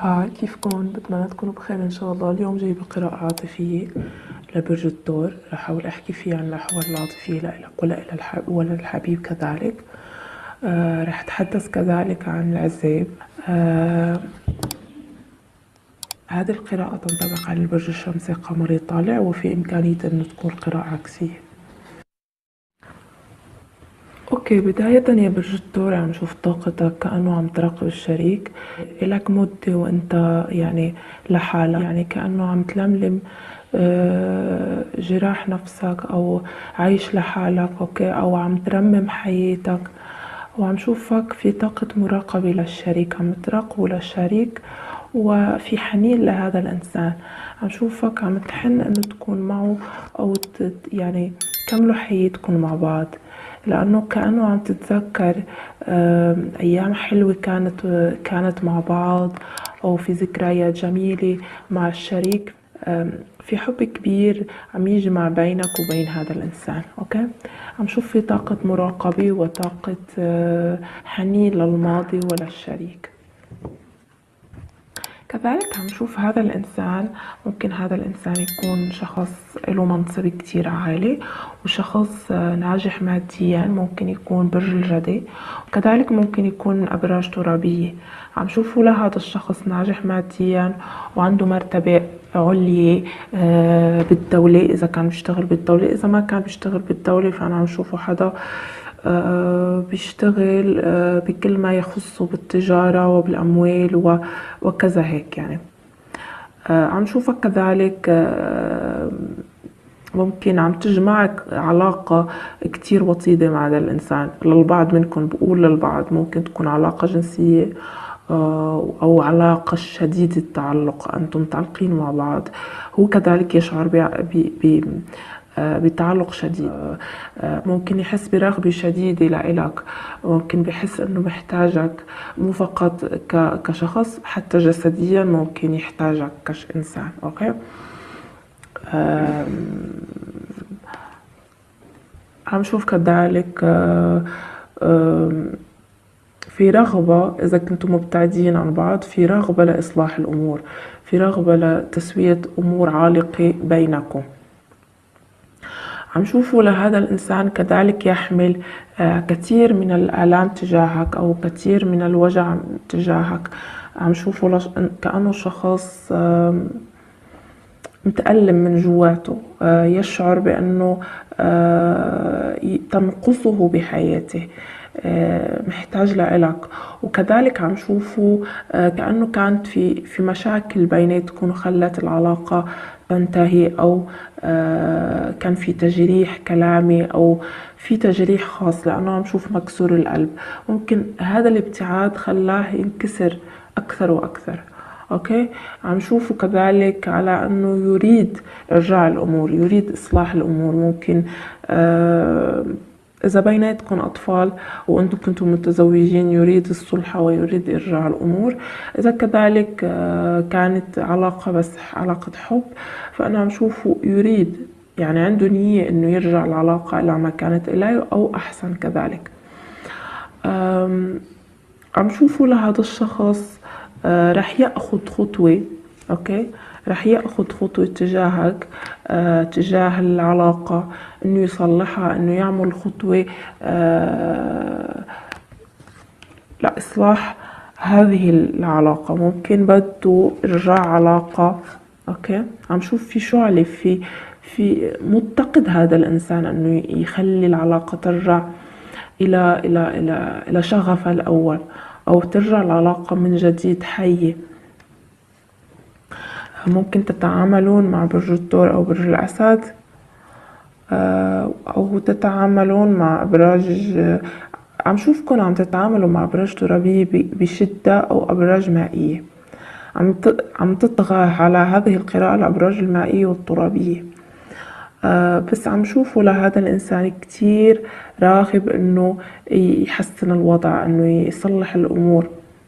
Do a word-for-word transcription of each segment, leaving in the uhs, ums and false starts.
هاي كيفكن؟ بتمنى تكونوا بخير ان شاء الله. اليوم جايبة قراءة عاطفية لبرج الثور. رح احاول احكي فيه عن الاحوال العاطفية لإلك ولا وللحبيب كذلك. آه رح اتحدث كذلك عن العذاب. آه هذه القراءة تنطبق على البرج الشمسي قمري طالع، وفي إمكانية أن تكون قراءة عكسية. اوكي، بداية يا برج الثور عم شوف طاقتك كأنه عم تراقب الشريك. إلك مدة وانت يعني لحالك، يعني كأنه عم تلملم آه، جراح نفسك أو عايش لحالك، اوكي، أو عم ترمم حياتك. وعم شوفك في طاقة مراقبة للشريك، عم تراقبه للشريك وفي حنين لهذا الإنسان. عم شوفك عم تحن إنه تكون معه أو يعني كملوا حياتكم مع بعض، لأنه كأنه عم تتذكر أيام حلوة كانت كانت مع بعض، أو في ذكريات جميلة مع الشريك. في حب كبير عم يجمع بينك وبين هذا الإنسان. أوكي، عم شوف في طاقة مراقبة وطاقة حنين للماضي وللشريك. كذلك عم شوف هذا الإنسان، ممكن هذا الإنسان يكون شخص له منصب كتير عالي وشخص ناجح ماديا، ممكن يكون برج الجدي، وكذلك ممكن يكون أبراج ترابية. عم شوفوا لهذا الشخص ناجح ماديا وعنده مرتبة عليا بالدولة، إذا كان بيشتغل بالدولة. إذا ما كان بيشتغل بالدولة فأنا عم شوفه حدا آه بيشتغل آه بكل ما يخص بالتجارة وبالأموال وكذا هيك يعني. آه عم شوفك كذلك آه ممكن عم تجمعك علاقة كتير وطيدة مع هذا الإنسان. للبعض منكم، بقول للبعض، ممكن تكون علاقة جنسية أو علاقة شديدة التعلق، أنتم متعلقين مع بعض. هو كذلك يشعر ب بتعلق شديد. ممكن يحس برغبة شديدة لإلك، ممكن بحس أنه محتاجك، مو فقط كشخص، حتى جسديا ممكن يحتاجك كإنسان. أوكي، عم شوف كذلك في رغبة، إذا كنتم مبتعدين عن بعض، في رغبة لإصلاح الأمور، في رغبة لتسوية أمور عالقة بينكم. عم شوفوا لهذا الإنسان كذلك يحمل كثير من الآلام تجاهك أو كثير من الوجع تجاهك. عم شوفوا كأنه شخص متألم من جواته، يشعر بأنه تنقصه بحياته، محتاج لإلك. وكذلك عم شوفوا كأنه كانت في في مشاكل بيناتكم وخلت العلاقة تنتهي، أو كان في تجريح كلامي أو في تجريح خاص، لأنه عم شوف مكسور القلب. ممكن هذا الابتعاد خلاه ينكسر أكثر وأكثر. أوكي، عم شوفوا كذلك على أنه يريد إرجاع الأمور، يريد إصلاح الأمور. ممكن آه إذا بيناتكم أطفال وأنتم كنتم متزوجين يريد الصلح ويريد إرجاع الأمور. إذا كذلك كانت علاقة بس علاقة حب، فأنا عم شوفه يريد، يعني عنده نية إنه يرجع العلاقة إلى ما كانت إليه أو أحسن كذلك. عم شوفه لهذا الشخص رح يأخذ خطوة. أوكي، رح يأخذ خطوة تجاهك، آه، تجاه العلاقة، إنه يصلحها، إنه يعمل خطوة آه، لإصلاح هذه العلاقة. ممكن بده إرجاع علاقة. أوكي، عم شوف في شعلة، في في متقد هذا الإنسان إنه يخلي العلاقة ترجع إلى إلى إلى إلى شغفها الأول، أو ترجع العلاقة من جديد حية. ممكن تتعاملون مع برج الثور أو برج الأسد، أو تتعاملون مع أبراج، عم شوفكم عم تتعاملوا مع أبراج ترابية بشدة أو أبراج مائية. عم عم تطغى على هذه القراءة الأبراج المائية والترابية. آه بس عم شوفوا لهذا الإنسان كتير راغب إنه يحسن الوضع، إنه يصلح الأمور.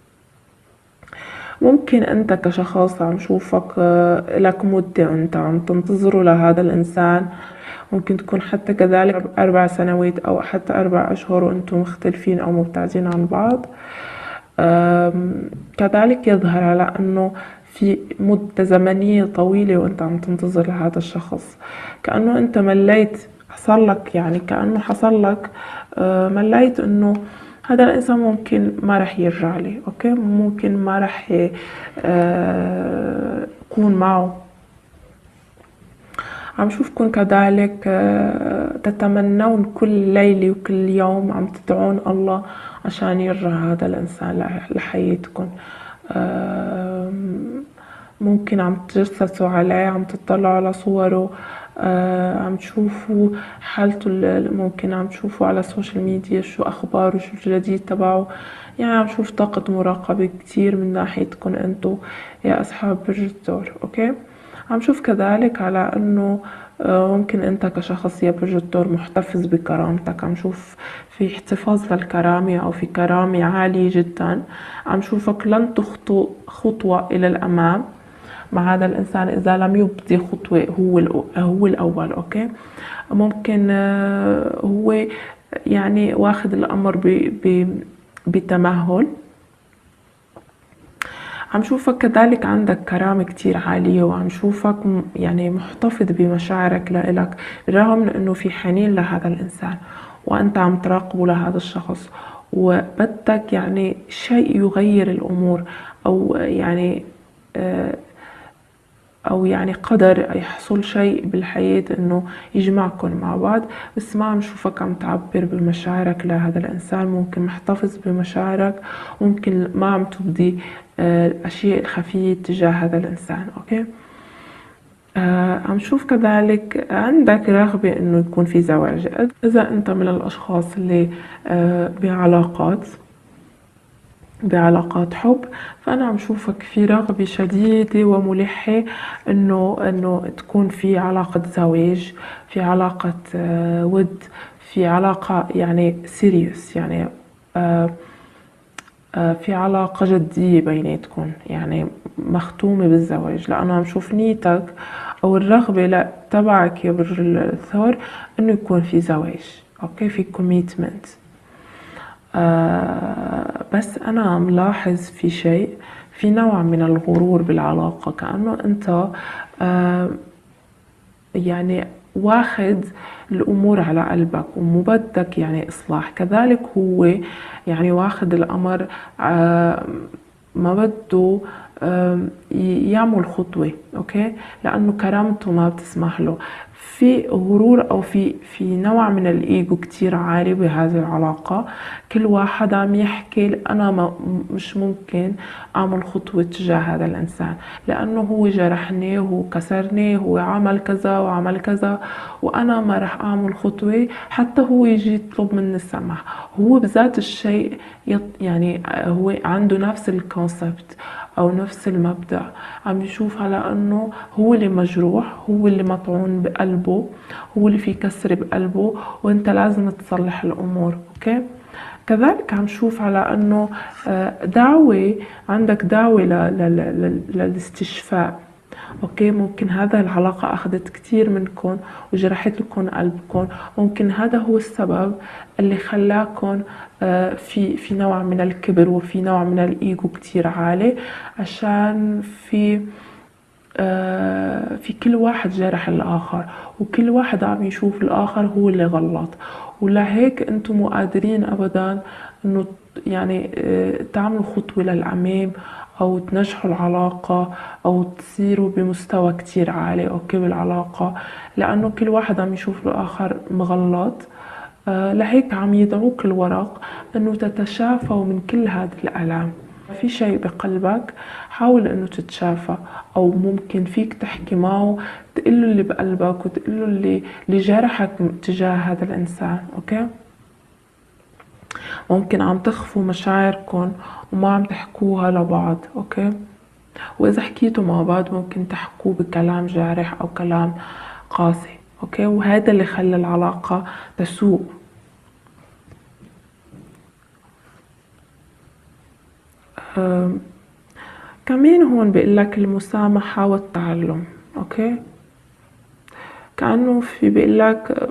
ممكن أنت كشخص عم شوفك آه لك مدة أنت عم تنتظروا لهذا الإنسان، ممكن تكون حتى كذلك أربع سنوات أو حتى أربع أشهر وأنتم مختلفين أو مبتعدين عن بعض. كذلك يظهر على أنه في مدة زمنية طويلة وأنت عم تنتظر هذا الشخص، كأنه أنت مليت، حصل لك يعني كأنه حصل لك مليت أنه هذا الإنسان ممكن ما رح يرجع لي، أوكي، ممكن ما رح يكون معه. عم شوفكن كذلك تتمنون كل ليلة وكل يوم عم تدعون الله عشان يرجع هذا الإنسان لحياتكم. ممكن عم تجسسوا عليه، عم تطلعوا على صوره، عم تشوفوا حالته، ممكن عم تشوفوا على السوشيال ميديا شو أخباره، شو الجديد تبعه. يعني عم شوف طاقة مراقبة كتير من ناحيتكم أنتو يا أصحاب برج الثور. أوكي، عم شوف كذلك على أنه ممكن أنت كشخص يا برج الثور محتفظ بكرامتك، عم شوف في احتفاظ للكرامة أو في كرامة عالية جدا. عم شوفك لن تخطو خطوة إلى الأمام مع هذا الإنسان إذا لم يبدي خطوة هو هو الأول. أوكي، ممكن هو يعني واخد الأمر بتمهل. عم شوفك كذلك عندك كرامة كتير عالية، وعم شوفك يعني محتفظ بمشاعرك لإلك بالرغم من أنه في حنين لهذا الإنسان وأنت عم تراقبه لهذا الشخص، وبدك يعني شيء يغير الأمور، أو يعني أو يعني قدر يحصل شيء بالحياة إنه يجمعكم مع بعض، بس ما عم شوفك عم تعبر بمشاعرك لهذا الإنسان. ممكن محتفظ بمشاعرك، ممكن ما عم تبدي الأشياء الخفية تجاه هذا الإنسان. أوكي، آه عم شوف كذلك عندك رغبة إنه يكون في زواج. إذا أنت من الأشخاص اللي آه بعلاقات بعلاقات حب، فأنا عم شوفك في رغبة شديدة وملحة إنه إنه تكون في علاقة زواج، في علاقة آه ود، في علاقة يعني سيريوس، يعني آه آه في علاقة جدية بيناتكم، يعني مختومة بالزواج. لأنه عم شوف نيتك أو الرغبة لا تبعك يا برج الثور إنه يكون في زواج. أوكي، في كوميتمنت. آه بس أنا ملاحظ في شيء، في نوع من الغرور بالعلاقة، كأنه أنت آه يعني واخد الأمور على قلبك ومبدك يعني إصلاح. كذلك هو يعني واخد الأمر آه ما بده يعمل خطوة. أوكي، لأنه كرامته ما بتسمح له. في غرور أو في في نوع من الإيجو كتير عالي بهذه العلاقة. كل واحد عم يحكي أنا ما مش ممكن أعمل خطوة تجاه هذا الإنسان لأنه هو جرحني، هو كسرني، هو عمل كذا وعمل كذا، وأنا ما رح أعمل خطوة حتى هو يجي يطلب مني السماح. هو بذات الشيء يعني هو عنده نفس الكونسبت أو نفس المبدأ، عم يشوف على أنه هو اللي مجروح، هو اللي مطعون بقلبه، هو اللي في كسر بقلبه، وانت لازم تصلح الأمور. أوكي، كذلك عم شوف على أنه دعوة، عندك دعوة للاستشفاء. اوكي، ممكن هذا العلاقة اخذت كتير منكم وجرحت لكم قلبكم، ممكن هذا هو السبب اللي خلاكم في في نوع من الكبر وفي نوع من الايجو كتير عالي، عشان في في كل واحد جرح الاخر، وكل واحد عم يشوف الاخر هو اللي غلط. ولهيك انتم مو قادرين ابدا انه يعني تعملوا خطوة للأمام أو تنجحوا العلاقة أو تصيروا بمستوى كتير عالي أوكي بالعلاقة، لأنه كل واحد عم يشوف الآخر مغلط. آه لهيك عم يدعوك الورق أنه تتشافوا من كل هذه الآلام. في شيء بقلبك حاول أنه تتشافى، أو ممكن فيك تحكي معه تقله اللي بقلبك وتقله اللي, اللي جرحك تجاه هذا الإنسان. أوكي، ممكن عم تخفوا مشاعركم وما عم تحكوها لبعض. اوكي، واذا حكيتوا مع بعض ممكن تحكوا بكلام جارح او كلام قاسي. اوكي، وهذا اللي خلى العلاقة تسوء. كمان هون بيقلك المسامحة والتعلم. اوكي، كأنه في بيقلك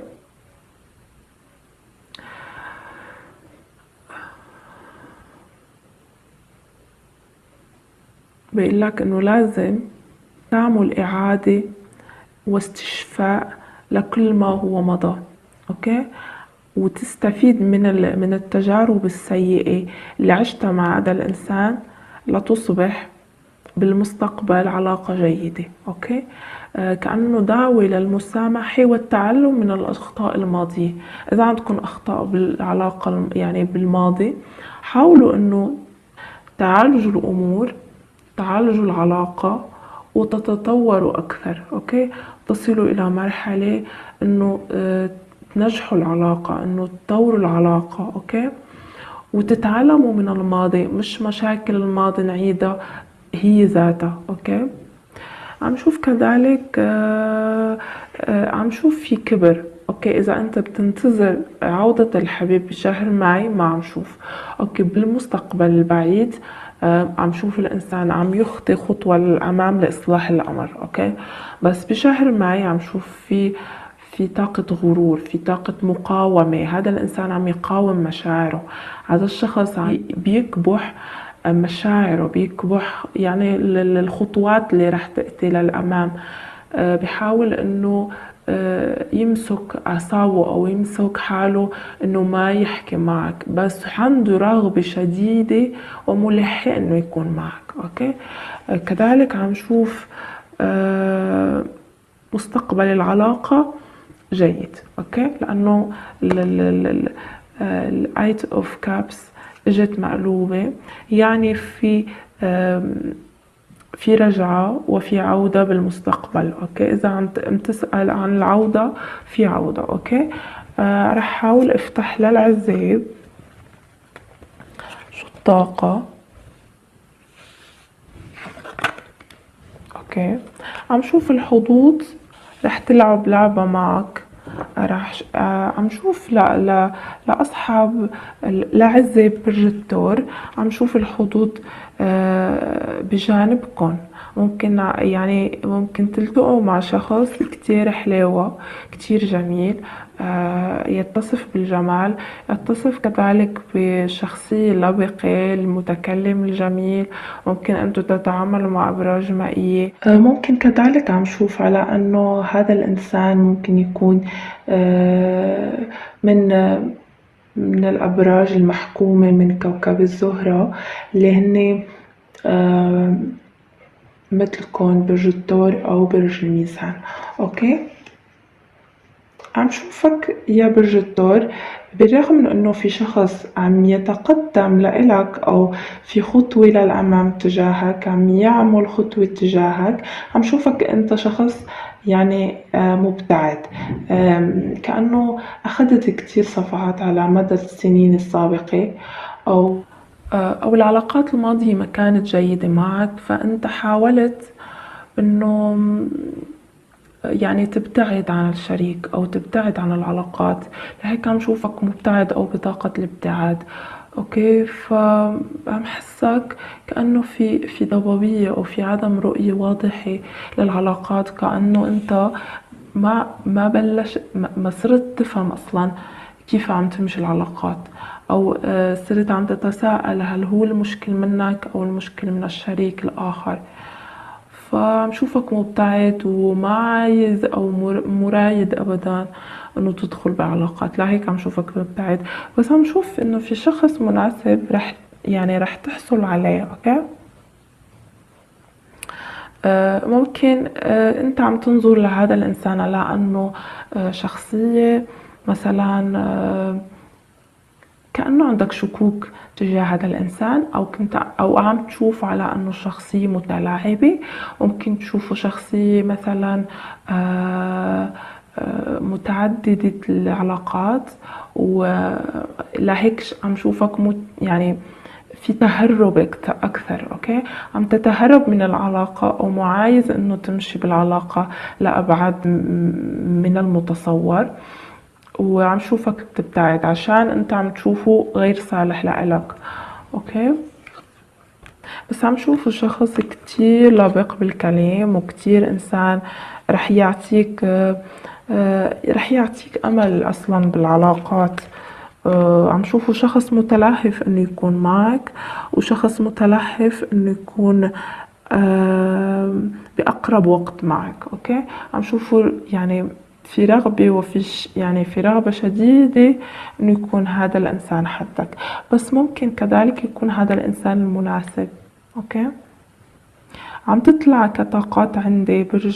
بيقول لك إنه لازم تعمل إعادة واستشفاء لكل ما هو مضى، أوكي؟ وتستفيد من من التجارب السيئة اللي عشتها مع هذا الإنسان لتصبح بالمستقبل علاقة جيدة، أوكي؟ آه كأنه دعوة للمسامحة والتعلم من الأخطاء الماضية. إذا عندكم أخطاء بالعلاقة يعني بالماضي، حاولوا إنه تعالجوا الأمور، تعالجوا العلاقة وتتطوروا أكثر، أوكي؟ تصلوا إلى مرحلة إنه آه تنجحوا العلاقة، إنه تطوروا العلاقة، أوكي؟ وتتعلموا من الماضي، مش مشاكل الماضي نعيدها هي ذاتها، أوكي؟ عم شوف كذلك آه آه عم شوف في كبر، اوكي؟ اذا انت بتنتظر عودة الحبيب بشهر معي، ما عم شوف، اوكي؟ بالمستقبل البعيد آه عم شوف الانسان عم يخطي خطوة للامام لاصلاح الامر، اوكي؟ بس بشهر معي عم شوف في في طاقة غرور، في طاقة مقاومة. هذا الانسان عم يقاوم مشاعره، هذا الشخص عم بيكبح مشاعره، بيكبح يعني الخطوات اللي رح تأتي للأمام. أه بيحاول إنه أه يمسك أعصابه أو يمسك حاله إنه ما يحكي معك، بس عنده رغبة شديدة وملحة إنه يكون معك، أوكي؟ أه كذلك عم شوف أه مستقبل العلاقة جيد، أوكي؟ لأنه الآيت أوف كابس اجت مقلوبة، يعني في في رجعة وفي عودة بالمستقبل، اوكي؟ اذا عم تسأل عن العودة، في عودة، اوكي؟ آه رح حاول افتح للعزاب شو الطاقة، اوكي؟ عم شوف الحظوظ رح تلعب لعبة معك، راح آه عم شوف لا لا لأصحاب لعزة برج الثور، عم شوف الحظوظ آه بجانبكم. ممكن يعني ممكن تلتقوا مع شخص كتير حلوة، كتير جميل، آه يتصف بالجمال، يتصف كذلك بالشخصية اللبقة، المتكلم الجميل. ممكن أنتم تتعاملوا مع أبراج مائية. آه ممكن كذلك عم شوف على أنه هذا الإنسان ممكن يكون آه من من الأبراج المحكومة من كوكب الزهرة، اللي هن آه مثلكم برج الثور أو برج الميزان، أوكي؟ عم شوفك يا برج الثور، بالرغم من انه في شخص عم يتقدم لإلك او في خطوة للأمام تجاهك، عم يعمل خطوة تجاهك، عم شوفك انت شخص يعني مبتعد، كأنه أخذت كتير صفحات على مدى السنين السابقة، أو أو العلاقات الماضية ما كانت جيدة معك، فأنت حاولت إنه يعني تبتعد عن الشريك أو تبتعد عن العلاقات، لهيك عم شوفك مبتعد أو بطاقة الابتعاد، أوكي؟ فعم حسك كأنه في في ضبابية أو في عدم رؤية واضحة للعلاقات، كأنه أنت ما ما بلش ما صرت تفهم أصلا كيف عم تمشي العلاقات، أو صرت عم تتساءل هل هو المشكل منك أو المشكل من الشريك الآخر. فعم شوفك مبتعد وما عايز أو مرايد أبدا إنه تدخل بعلاقات، لهيك عم شوفك مبتعد، بس عم شوف إنه في شخص مناسب رح يعني رح تحصل عليه، أوكي؟ آه ممكن آه أنت عم تنظر لهذا الإنسان على أنه آه شخصية مثلا آه كأنه عندك شكوك تجاه هذا الإنسان، أو كنت أو عم تشوف على أنه شخصية متلاعبة، ممكن تشوفه شخصية مثلا متعددة العلاقات، ولهيك عم شوفك يعني في تهرب أكثر، أوكي؟ عم تتهرب من العلاقة أو معايز أنه تمشي بالعلاقة لأبعد من المتصور، وعم شوفك تبتعد عشان انت عم تشوفه غير صالح لإلك، اوكي؟ بس عم شوفه شخص كتير لبق بالكلام وكتير انسان رح يعطيك رح يعطيك امل اصلا بالعلاقات. عم شوفه شخص متلهف انه يكون معك، وشخص متلهف انه يكون بأقرب وقت معك. أوكي، عم شوفوا يعني في رغبة وفي يعني في رغبة شديدة إنه يكون هذا الإنسان حدك، بس ممكن كذلك يكون هذا الإنسان المناسب. أوكي، عم تطلع كطاقات عندي برج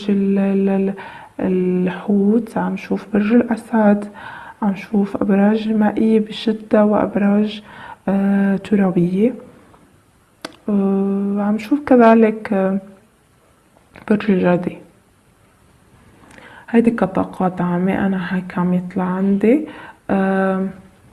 الحوت، عم شوف برج الأسد، عم شوف أبراج مائية بشدة وأبراج آه ترابية، آه عم شوف كذلك آه برج الجدي. هيدي كطاقات عامة أنا هيك عم يطلع عندي. آه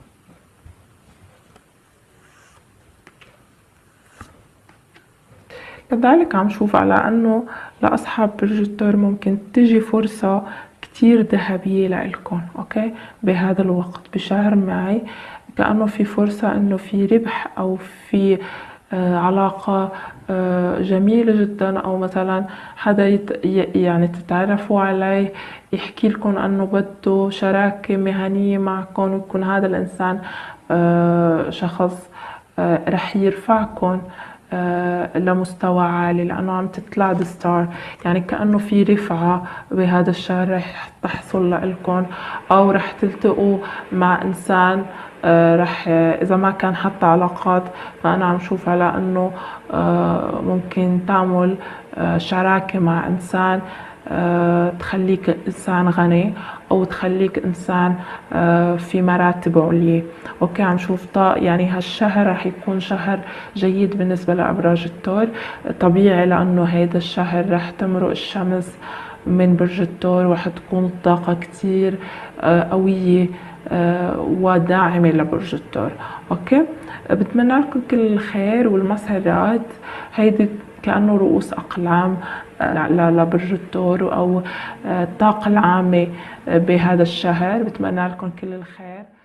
كذلك عم شوف على أنه لأصحاب برج الثور ممكن تجي فرصة كتير ذهبية لإلكن. أوكي، بهذا الوقت بشهر ماي كأنه في فرصة أنه في ربح أو في آه علاقة آه جميلة جدا، أو مثلا حدا يت يعني تتعرفوا عليه يحكي لكم أنه بده شراكة مهنية معكم، ويكون هذا الإنسان آه شخص آه رح يرفعكم آه لمستوى عالي، لأنه عم تطلع ذا ستار، يعني كأنه في رفعة بهذا الشهر رح تحصل لإلكم، أو رح تلتقوا مع إنسان آه رح آه إذا ما كان حتى علاقات، فأنا عم شوف على أنه آه ممكن تعمل آه شراكة مع إنسان آه تخليك إنسان غني، أو تخليك إنسان آه في مراتب عليا. أوكي، عم شوف طاق يعني هالشهر رح يكون شهر جيد بالنسبة لأبراج الثور، طبيعي لأنه هيدا الشهر رح تمرق الشمس من برج الثور، وح تكون الطاقة كتير آه قوية آه وداعمة لبرج الثور. أوكي، بتمنى لكم كل الخير والمسرات. هيدي كأنه رؤوس أقلام لبرج الثور، أو الطاقة العامة بهذا الشهر. بتمنى لكم كل الخير.